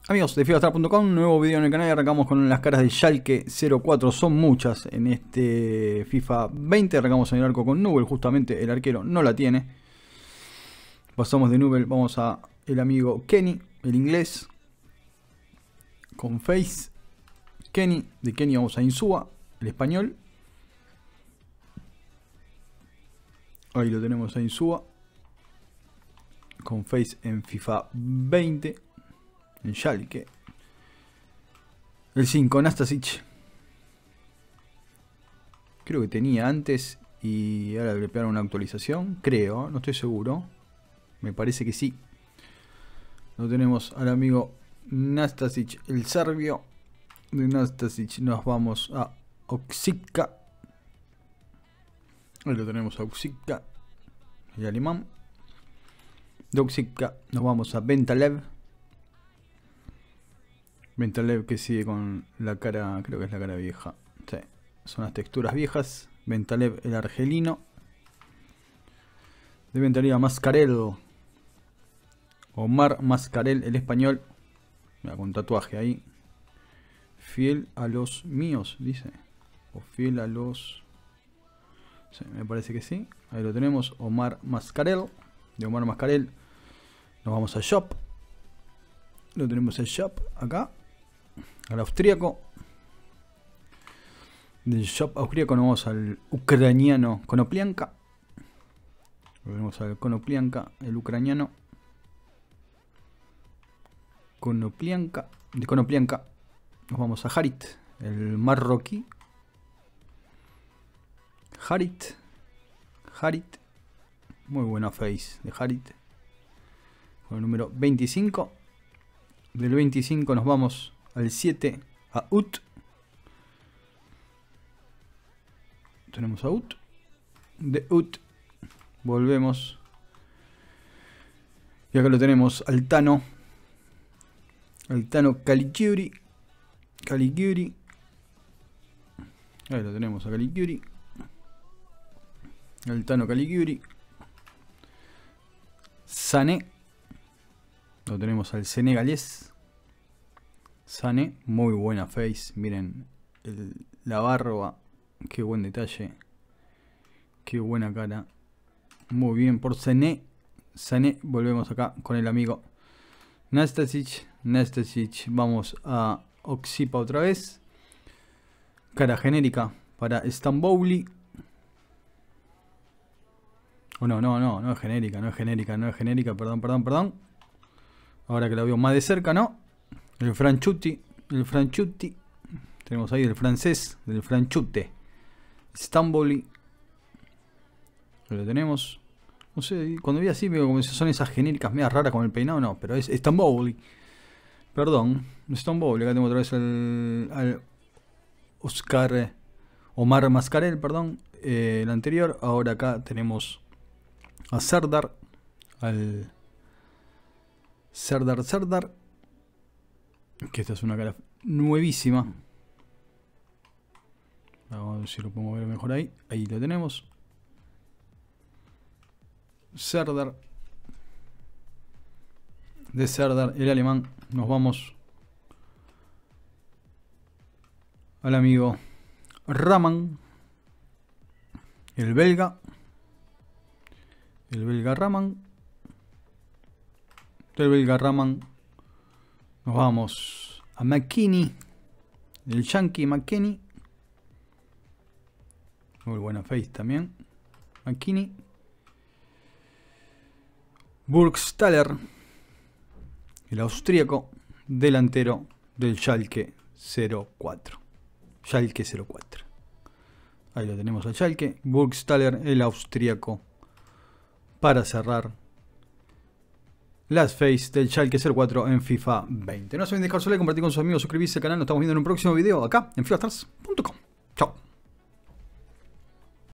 Amigos de FIFAstar.com, nuevo video en el canal y arrancamos con las caras de Schalke 04, son muchas en este FIFA 20, arrancamos en el arco con Nubel, justamente el arquero no la tiene. Pasamos de Nubel, vamos a el amigo Kenny, el inglés, con Face, Kenny, de Kenny vamos a Insúa, el español. Ahí lo tenemos a Insúa, con Face en FIFA 20. En Schalke. El 5, Nastasic. Creo que tenía antes y ahora le pegaron una actualización. Creo, no estoy seguro. Me parece que sí. Lo tenemos al amigo Nastasic, el serbio. De Nastasic nos vamos a Oksika. Ahí lo tenemos a Oksika, el alemán. De Oksika nos vamos a Bentalev. Bentalev que sigue con la cara, creo que es la cara vieja. Sí, son las texturas viejas. Bentalev el argelino. De Bentalev a Mascarell. Omar Mascarell el español. Mira, con tatuaje ahí. Fiel a los míos, dice. O fiel a los... Sí, me parece que sí. Ahí lo tenemos, Omar Mascarell. De Omar Mascarell nos vamos a Shop. Lo tenemos el Shop acá. Al austríaco. Del Shop austríaco nos vamos al ucraniano Konoplyanka. Volvemos al Konoplyanka, el ucraniano. Konoplyanka. De Konoplyanka nos vamos a Harit, el marroquí. Harit. Muy buena face de Harit. Con el número 25. Del 25 nos vamos al 7 a Ut. Tenemos a Ut. De Ut volvemos. Y acá lo tenemos al Tano. Al Tano Caligiuri. Ahí lo tenemos a Caligiuri. El Tano Caligiuri. Sané. Lo tenemos al senegalés. Sané, muy buena face. Miren la barba. Qué buen detalle. Qué buena cara. Muy bien por Sané. Sané, volvemos acá con el amigo Nastasic. Vamos a Oksipa otra vez. Cara genérica para Stambouli. Oh, no es genérica, perdón. Ahora que la veo más de cerca, ¿no? El Franchuti. Tenemos ahí el francés, del Franchute. Stambouli. Lo tenemos. No sé, cuando vi así veo como si son esas genéricas medias raras con el peinado, no, pero es Stambouli. Perdón, Stambouli. Acá tengo otra vez al Omar Mascarell, perdón. El anterior. Ahora acá tenemos a Serdar. Al Serdar. Que esta es una cara nuevísima. Vamos a ver si lo podemos ver mejor ahí. Ahí lo tenemos. Serdar. De Serdar, el alemán. Nos vamos al amigo Raman. El belga. Raman. Del belga Raman nos vamos a McKinney, el yankee McKinney. Muy buena face también. McKinney. Burgstaller, el austríaco delantero del Schalke 04. Ahí lo tenemos al Schalke. Burgstaller, el austríaco, para cerrar las face del Schalke 04 en FIFA 20. No se olviden dejar su like, compartir con sus amigos, suscribirse al canal. Nos estamos viendo en un próximo video acá en FIFAstar.com.